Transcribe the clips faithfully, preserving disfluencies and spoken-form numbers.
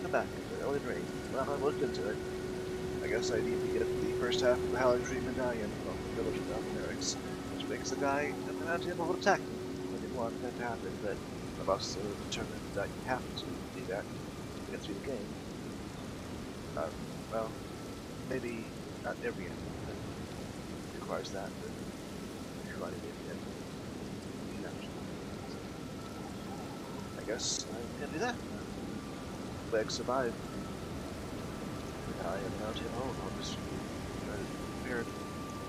come back into Elden Ring. Well, I looked into it. I guess I need to get the first half of the Howling Tree Medallion from the village of Alphanarix, which makes the guy at the mountain able to attack me. I didn't want that to happen, but I've also determined that you have to do that to get through the game. Uh, well, maybe not every end that requires that, but if you want to get the end, you have to. So, I guess I can do that. Leg survived. I am Roundtable Hold. I'll just try to prepare it.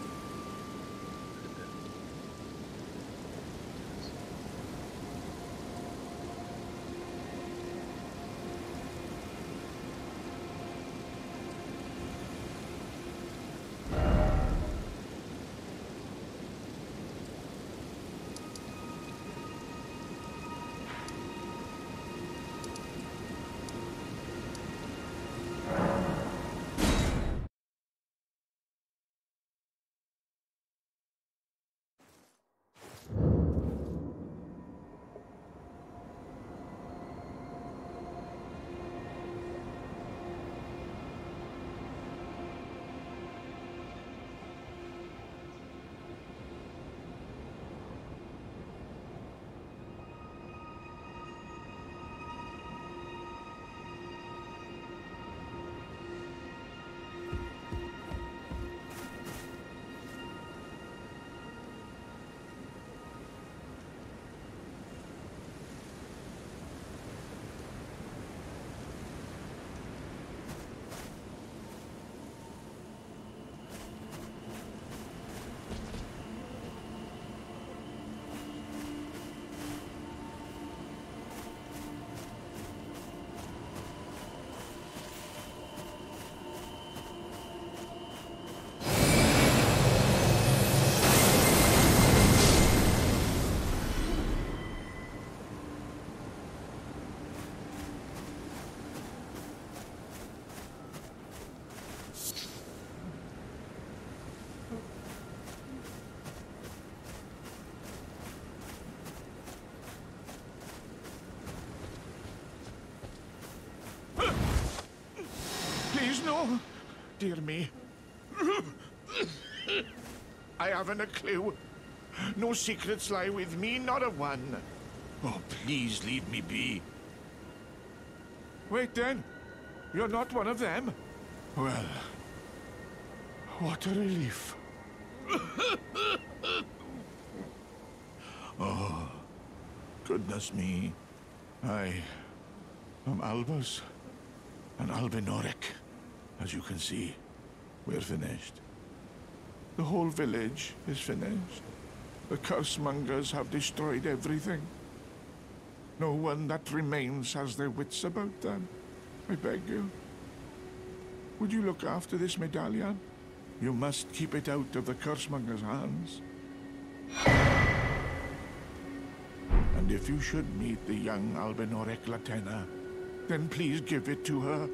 Please, no. Dear me. I haven't a clue. No secrets lie with me, not a one. Oh, please leave me be. Wait then. You're not one of them? Well, what a relief. Oh, goodness me. I am Albus and Albinoric. As you can see, we're finished. The whole village is finished. The cursemongers have destroyed everything. No one that remains has their wits about them. I beg you. Would you look after this medallion? You must keep it out of the cursemongers' hands. And if you should meet the young Albinoric Latena, then please give it to her.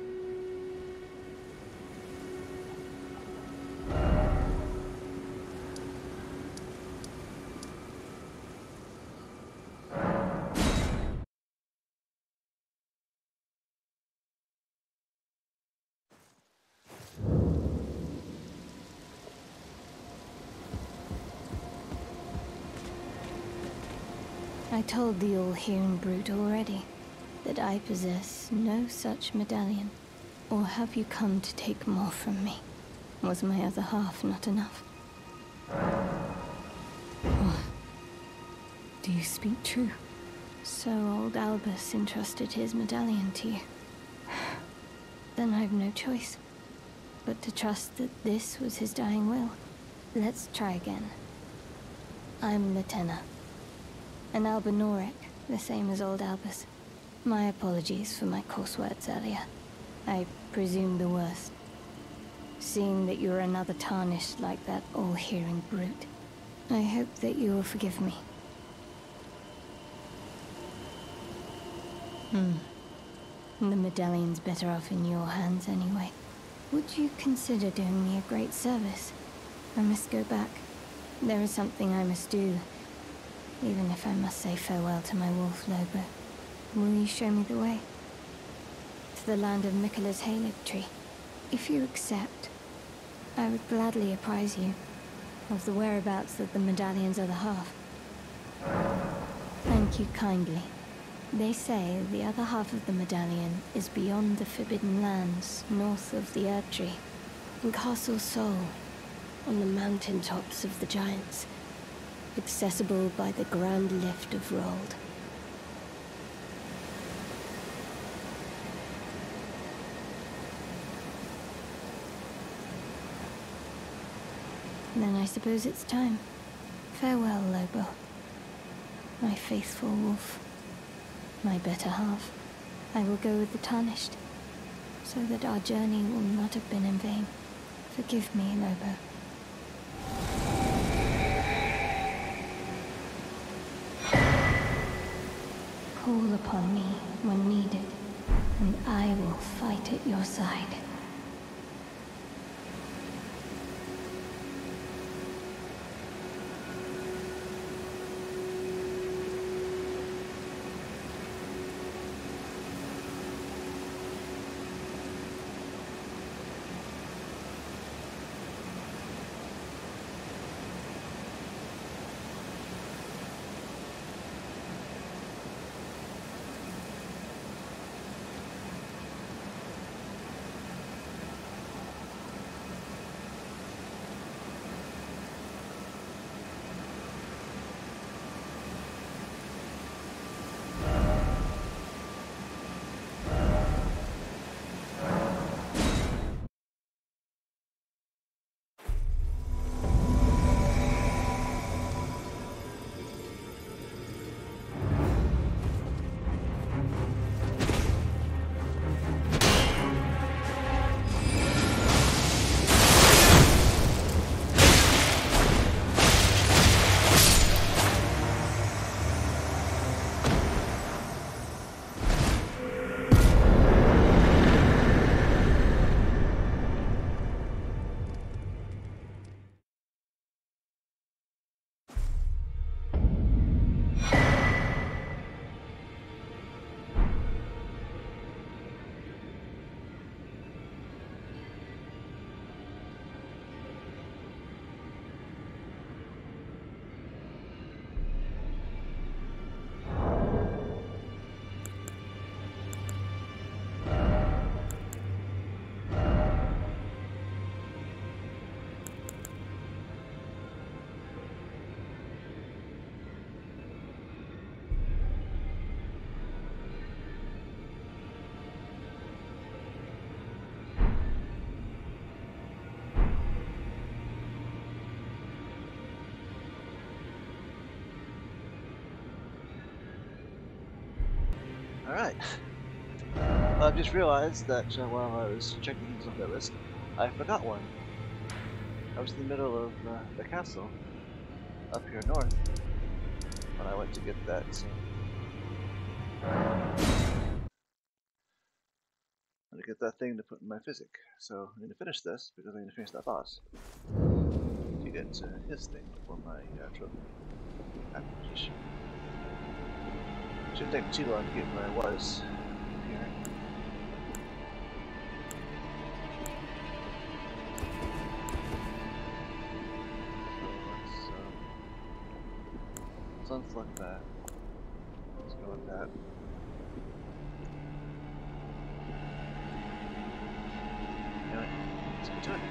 I told the all-hearing brute already that I possess no such medallion. Or have you come to take more from me? Was my other half not enough? Oh. Do you speak true? So old Albus entrusted his medallion to you. Then I've no choice but to trust that this was his dying will. Let's try again. I'm Latena. An Albinoric, the same as old Albus. My apologies for my coarse words earlier. I presume the worst. Seeing that you're another tarnished like that all-hearing brute, I hope that you will forgive me. Hmm. The medallion's better off in your hands anyway. Would you consider doing me a great service? I must go back. There is something I must do. Even if I must say farewell to my wolf Lobo. Will you show me the way? to the land of Mikkela's Halig tree. If you accept, I would gladly apprise you of the whereabouts of the Medallion's other half. Thank you kindly. They say the other half of the Medallion is beyond the Forbidden Lands, north of the Erd Tree, in Castle Sol, on the mountain tops of the Giants, accessible by the Grand Lift of Rold. Then I suppose it's time. Farewell, Lobo. My faithful wolf. My better half. I will go with the Tarnished, so that our journey will not have been in vain. Forgive me, Lobo. Call upon me when needed, and I will fight at your side. Alright. Well, I've just realized that uh, while I was checking things off that list, I forgot one. I was in the middle of uh, the castle, up here north, when I went to get that uh, to get that thing to put in my physic. So I need to finish this, because I need to finish that boss to get uh, his thing for my uh, trophy acquisition. Shouldn't take too long to get where I was here. So let's, um, let's unselect that. Let's go with that. Anyway, let's get to it.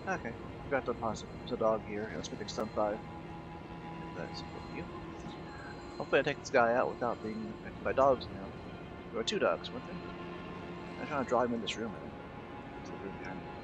Okay, forgot to deposit the dog here. Let's pick stun five. That's for you. Hopefully I take this guy out without being affected by dogs now. There were two dogs, weren't there? I'm trying to draw him in this room, I think. It's the room behind me.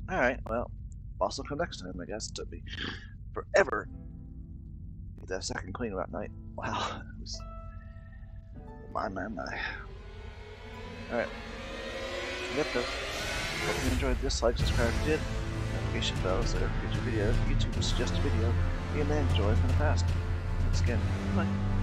Alright, well, boss will come next time, I guess. It took me forever to get that second clean that night. Wow. It was... My, my, my. Alright. Yep, though. Hope you enjoyed this. Like, subscribe if you did. Notification bells there for future videos. YouTube will suggest a video you may enjoy from the past. Once again, bye.